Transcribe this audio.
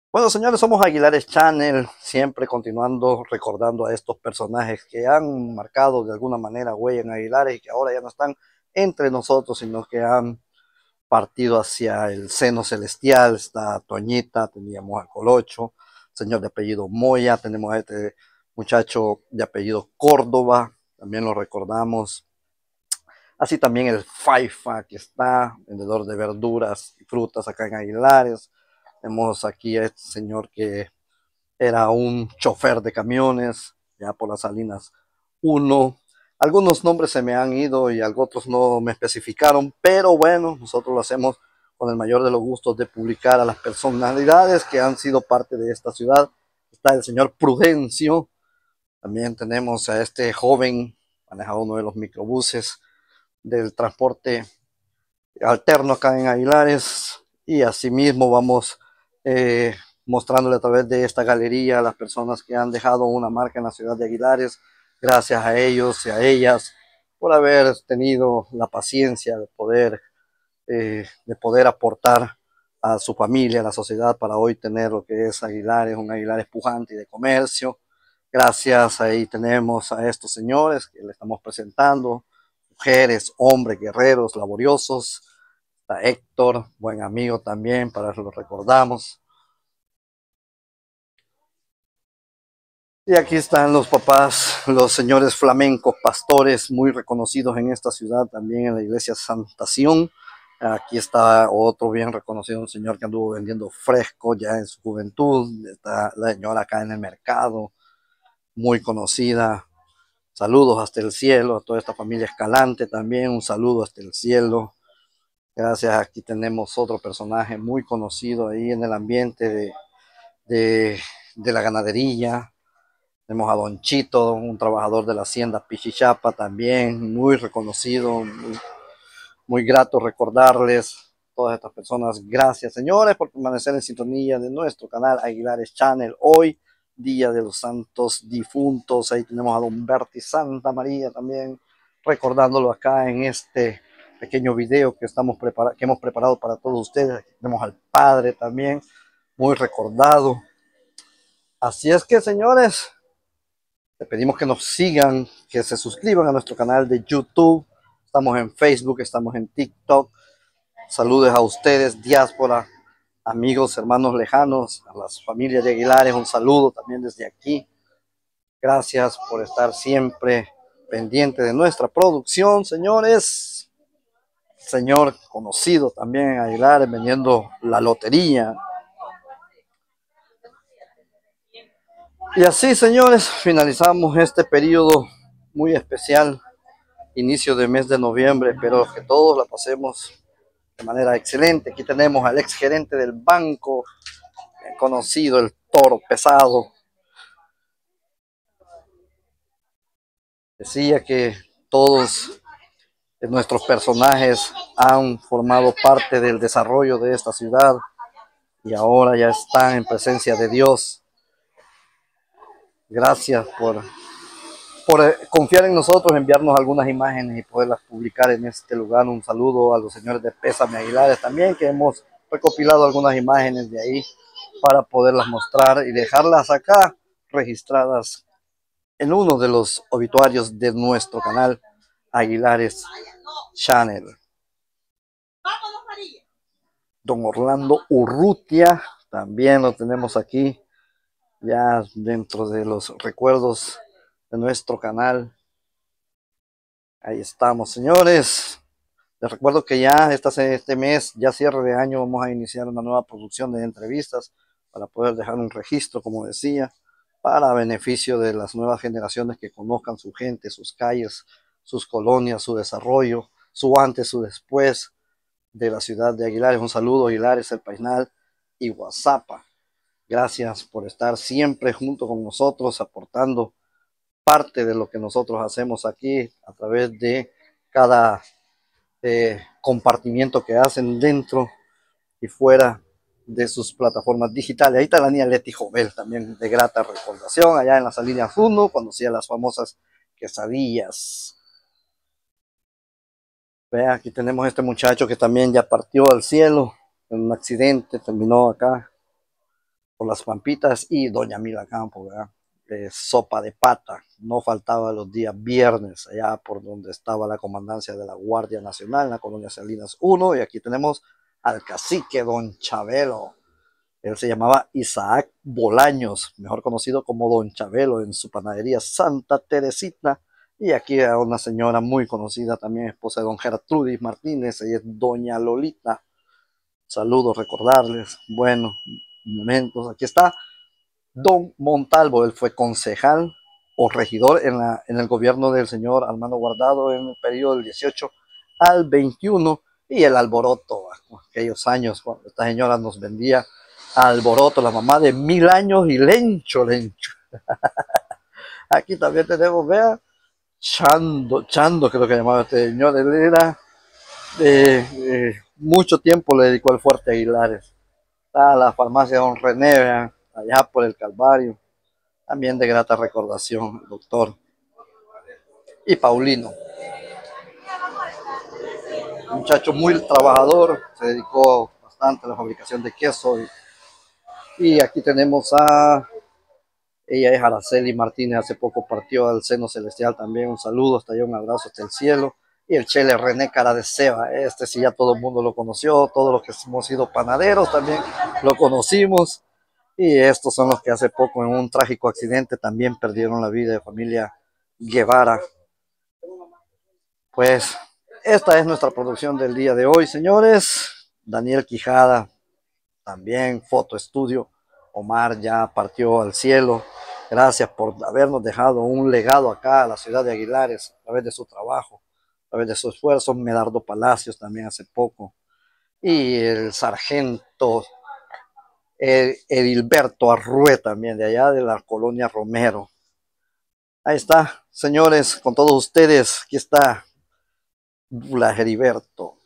Bueno, señores, somos Aguilares Channel, siempre continuando recordando a estos personajes que han marcado de alguna manera huella en Aguilares y que ahora ya no están entre nosotros, sino que han partido hacia el seno celestial. Está Toñita, teníamos a Colocho, señor de apellido Moya, tenemos a este muchacho de apellido Córdoba, también lo recordamos. Así también el Faifa, que está vendedor de verduras y frutas acá en Aguilares. Tenemos aquí a este señor que era un chofer de camiones, ya por las Salinas uno. Algunos nombres se me han ido y otros no me especificaron, pero bueno, nosotros lo hacemos con el mayor de los gustos de publicar a las personalidades que han sido parte de esta ciudad. Está el señor Prudencio, también tenemos a este joven, maneja uno de los microbuses del transporte alterno acá en Aguilares, y asimismo vamos eh, mostrándole a través de esta galería a las personas que han dejado una marca en la ciudad de Aguilares. Gracias a ellos y a ellas por haber tenido la paciencia de poder aportar a su familia, a la sociedad, para hoy tener lo que es Aguilares, un Aguilares pujante y de comercio. Gracias, ahí tenemos a estos señores que le estamos presentando, mujeres, hombres, guerreros, laboriosos. Está Héctor, buen amigo también, para eso lo recordamos. Y aquí están los papás, los señores flamencos, pastores muy reconocidos en esta ciudad, también en la iglesia Santa Sion. Aquí está otro bien reconocido, un señor que anduvo vendiendo fresco ya en su juventud. Está la señora acá en el mercado, muy conocida. Saludos hasta el cielo a toda esta familia Escalante también, un saludo hasta el cielo. Gracias, aquí tenemos otro personaje muy conocido ahí en el ambiente de la ganadería. Tenemos a Don Chito, un trabajador de la hacienda Pichichapa también, muy reconocido, muy grato recordarles todas estas personas. Gracias, señores, por permanecer en sintonía de nuestro canal Aguilares Channel. Hoy, Día de los Santos Difuntos. Ahí tenemos a Don Berti Santa María también, recordándolo acá en este pequeño video que hemos preparado para todos ustedes. Aquí tenemos al Padre también, muy recordado. Así es que, señores, le pedimos que nos sigan, que se suscriban a nuestro canal de YouTube. Estamos en Facebook, estamos en TikTok. Saludos a ustedes, diáspora, amigos, hermanos lejanos, a las familias de Aguilares, un saludo también desde aquí. Gracias por estar siempre pendiente de nuestra producción, señores. Señor conocido también en Aguilares, vendiendo la lotería. Y así, señores, finalizamos este periodo muy especial, inicio de mes de noviembre. Espero que todos la pasemos de manera excelente. Aquí tenemos al ex gerente del banco, conocido, el toro pesado. Decía que todos nuestros personajes han formado parte del desarrollo de esta ciudad y ahora ya están en presencia de Dios. Gracias por confiar en nosotros, enviarnos algunas imágenes y poderlas publicar en este lugar. Un saludo a los señores de Pésame Aguilares también, que hemos recopilado algunas imágenes de ahí para poderlas mostrar y dejarlas acá registradas en uno de los obituarios de nuestro canal Aguilares Channel. Don Orlando Urrutia, también lo tenemos aquí, ya dentro de los recuerdos de nuestro canal. Ahí estamos, señores. Les recuerdo que ya este mes, ya cierre de año, vamos a iniciar una nueva producción de entrevistas para poder dejar un registro, como decía, para beneficio de las nuevas generaciones que conozcan su gente, sus calles, sus colonias, su desarrollo, su antes, su después de la ciudad de Aguilares. Un saludo, Aguilares, El Painal y Guazapa. Gracias por estar siempre junto con nosotros, aportando parte de lo que nosotros hacemos aquí a través de cada compartimiento que hacen dentro y fuera de sus plataformas digitales. Ahí está la niña Leti Jovel, también de grata recordación, allá en la Salinas 1, cuando hacía las famosas quesadillas. Vea, aquí tenemos este muchacho que también ya partió al cielo en un accidente, terminó acá por las Pampitas, y doña Mila Campo, ¿verdad? De sopa de pata, no faltaba los días viernes, allá por donde estaba la comandancia de la Guardia Nacional, en la colonia Salinas 1, y aquí tenemos al cacique Don Chabelo. Él se llamaba Isaac Bolaños, mejor conocido como Don Chabelo, en su panadería Santa Teresita. Y aquí a una señora muy conocida, también esposa de Don Gertrudis Martínez, ella es Doña Lolita. Saludos, recordarles, bueno, momentos. Aquí está Don Montalvo, él fue concejal o regidor en el gobierno del señor Armando Guardado en el periodo del 18 al 21, y el alboroto, aquellos años cuando esta señora nos vendía alboroto, la mamá de 1000 años y Lencho, Lencho. Aquí también tenemos, vea, Chando creo que llamaba este señor, él era mucho tiempo le dedicó al Fuerte Aguilares. Está la farmacia Don René, vea, allá por el Calvario, también de grata recordación, el doctor. Y Paulino, un muchacho muy trabajador, se dedicó bastante a la fabricación de queso. Y aquí tenemos ella es Araceli Martínez, hace poco partió al seno celestial también, un saludo hasta allá, un abrazo hasta el cielo. Y el Chele René Cara de Seba, este sí ya todo el mundo lo conoció, todos los que hemos sido panaderos también lo conocimos. Y estos son los que hace poco en un trágico accidente también perdieron la vida, de familia Guevara. Pues esta es nuestra producción del día de hoy, señores. Daniel Quijada, también foto estudio. Omar ya partió al cielo. Gracias por habernos dejado un legado acá a la ciudad de Aguilares a través de su trabajo, a través de su esfuerzo. Medardo Palacios también hace poco. Y el sargento Edilberto Arrué también, de allá de la colonia Romero. Ahí está, señores, con todos ustedes. Aquí está Bula Heriberto.